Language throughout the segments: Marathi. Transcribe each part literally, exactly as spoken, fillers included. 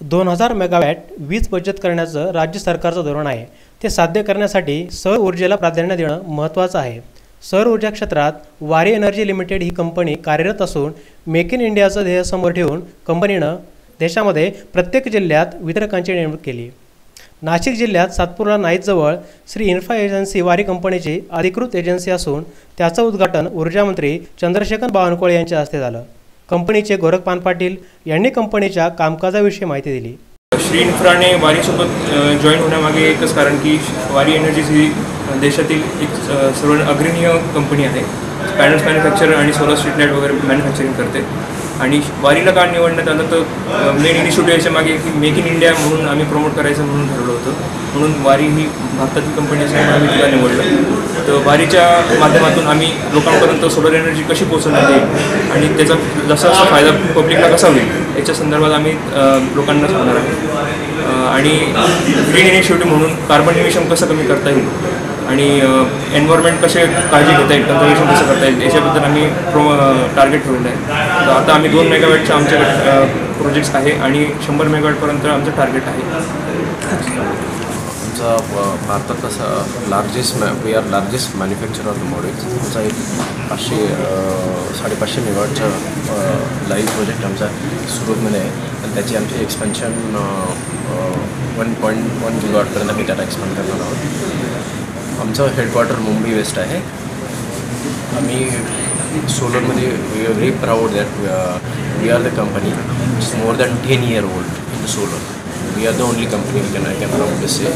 दोन हजार मेगावॅट वीज बचत करण्याचं राज्य सरकारचं धोरण आहे। ते साध्य करण्यासाठी सौर ऊर्जेला प्राधान्य देणं महत्त्वाचं आहे। सौर ऊर्जा क्षेत्रात वारी एनर्जी लिमिटेड ही कंपनी कार्यरत असून मेक इन इंडियाचं ध्येय समोर ठेवून कंपनीनं देशामध्ये प्रत्येक जिल्ह्यात वितरकांची नेमणूक केली। नाशिक जिल्ह्यात सातपूरला नाईजवळ श्री इन्फ्रा एजन्सी वारी कंपनीची अधिकृत एजन्सी असून त्याचं उद्घाटन ऊर्जा मंत्री चंद्रशेखर बावनकुळे यांच्या हस्ते झालं। कंपनीचे गोरख पानपाटील यांनी कंपनीच्या कामकाजाविषयी माहिती दिली। श्री इन्फ्राने वारीसोबत जॉईन होण्यामागे एकच कारण की वारी एनर्जीज ही देशातील एक सर्व अग्रणीय कंपनी आहे। पॅनल्स मॅन्युफॅक्चर आणि सोलर स्ट्रीट लाईट वगैरे मॅन्युफॅक्चरिंग करते आणि वारीला का निवडण्यात आलं तर मेन इनिशिएटिव्ह याच्या मागे की मेक इन इंडिया म्हणून आम्ही प्रमोट करायचं म्हणून ठरवलं होतं। म्हणून वारी ही भारतातील कंपनी असल्यामुळे आम्ही तिला निवडलं। तर वारीच्या माध्यमातून आम्ही लोकांपर्यंत सोलर एनर्जी कशी पोहोचवण्यात येईल आणि त्याचा जसा जसा फायदा पब्लिकला कसा होईल याच्या संदर्भात आम्ही लोकांना सांगणार आहे। आणि ग्रीन इनिशिएटिव्ह म्हणून कार्बन इमिशन कसं कमी करता येईल आणि एन्व्हायरमेंट कसे काळजी घेता येईल, कन्झर्वेशन कसं करता येईल याच्याबद्दल आम्ही प्रो टार्गेट ठेवलेलं आहे। तर आता आम्ही दोन मेगावॅटचं आमचे प्रोजेक्ट्स आहे आणि शंभर मेगावॅटपर्यंत आमचं टार्गेट आहे। आमचा भारतात तसा लार्जेस्ट मॅ we are largest manufacture of the models. आमचा एक पाचशे साडेपाचशे मेगावॅटचा लाईव्ह प्रोजेक्ट आमचा सुरतमध्ये आहे आणि त्याची आमची एक्सपेन्शन वन पॉईंट वन गिगावॅटपर्यंत आम्ही त्याला एक्सपांड करणार आहोत। आमचं हेडक्वार्टर मुंबई वेस्ट आहे। आम्ही सोलरमध्ये we are very proud that we are the company it's more than ten year old in solar. We are the only company can I can proudly say.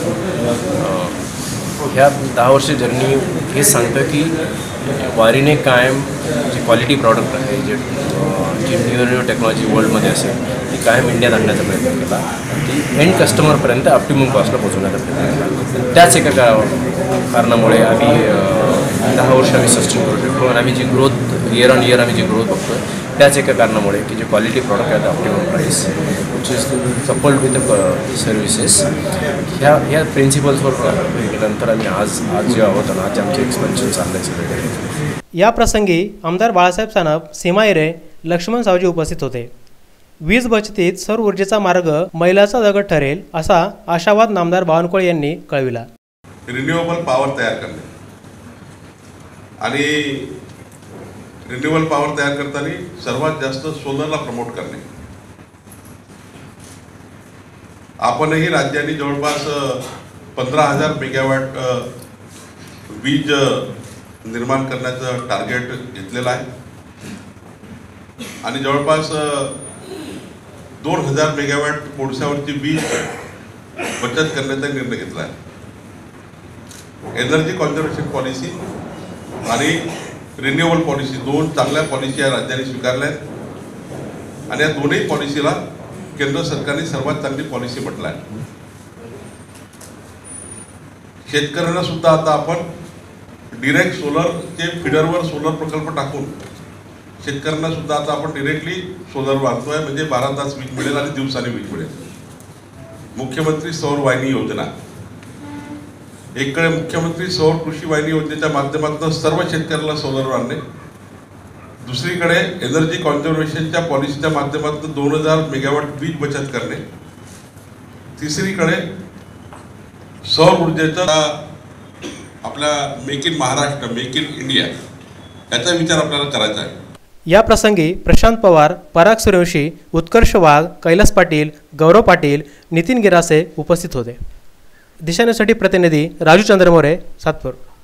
ह्या दहा वर्ष जर्नी हे सांगतं की वारीने कायम जे क्वालिटी प्रॉडक्ट आहे जे जी न्यू न्यू टेक्नॉलॉजी वर्ल्डमध्ये असेल ती कायम इंडियात आणण्याचा प्रयत्न केला आणि ती एंड कस्टमरपर्यंत ऑप्टिमम कॉस्टला पोहोचवण्याचा प्रयत्न केला। त्याच एका का कारणामुळे आम्ही दहा वर्ष आम्ही सस्टेन करू शकतो आणि आम्ही जी ग्रोथ इयर ऑन इयर आम्ही जी ग्रोथ बघतो त्याच एका कारणामुळे की जे क्वालिटी प्रॉडक्ट आहेत optimum price which is coupled with the services ह्या ह्या प्रिन्सिपल्सवर नंतर आम्ही आज आज जे आहोत आणि आज आमचे एक्सपेन्शन चाललं आहे सगळे। या प्रसंगी आमदार बाळासाहेब सानप, सीमा हिरे, लक्ष्मण सावजी उपस्थित होते। वीज बचतीत सौर ऊर्जेचा मार्ग मैलाचा दगड ठरेल असा आशावाद नामदार बावनकुळे यांनी कळविला। रिन्युएबल पॉवर तयार करणे आणि रिन्युएबल पॉवर तयार करताना सर्वात जास्त सोलरला प्रमोट करणे। आपणही राज्याने जवळपास पंधरा हजार मेगावॅट वीज निर्माण करण्याचं टार्गेट घेतलेलं आहे आणि जवळपास दोन हजार मेगावॅट कोळशावरची वीज बचत करण्याचा निर्णय घेतला आहे। एनर्जी कॉन्झर्वेशन पॉलिसी आणि रिन्युएबल पॉलिसी दोन चांगल्या पॉलिसी या राज्याने स्वीकारल्या आहेत आणि या दोन्ही पॉलिसीला केंद्र सरकारने सर्वात चांगली पॉलिसी म्हटलं आहे। शेतकऱ्यांना सुद्धा आता आपण डिरेक्ट सोलरचे फीडरवर सोलर प्रकल्प टाकून शेतकऱ्यांना सुद्धा आता आपण डिरेक्टली सोलर बांधतोय म्हणजे बारा तास वीज मिळेल आणि दिवसाने वीज मिळेल। मुख्यमंत्री सौर वाहिनी योजना, एकडे मुख्यमंत्री सौर कृषी वाहिनी योजनेच्या माध्यमातून सर्व शेतकऱ्याला सोलर आणणे, दुसरीकडे एनर्जी कॉन्झर्वेशनच्या पॉलिसीच्या माध्यमातून दोन हजार मेगावॅट वीज बचत करणे, तिसरीकडे सौर ऊर्जेचा आपल्या make in Maharashtra make in India याचा विचार आपल्याला करायचा आहे। या प्रसंगी प्रशांत पवार, पराग सूर्यवंशी, उत्कर्ष वाघ, कैलास पाटील, गौरव पाटील, नितीन गिरासे उपस्थित होते। दिशानेसाठी प्रतिनिधी राजू चंद्रमोरे, सातपूर।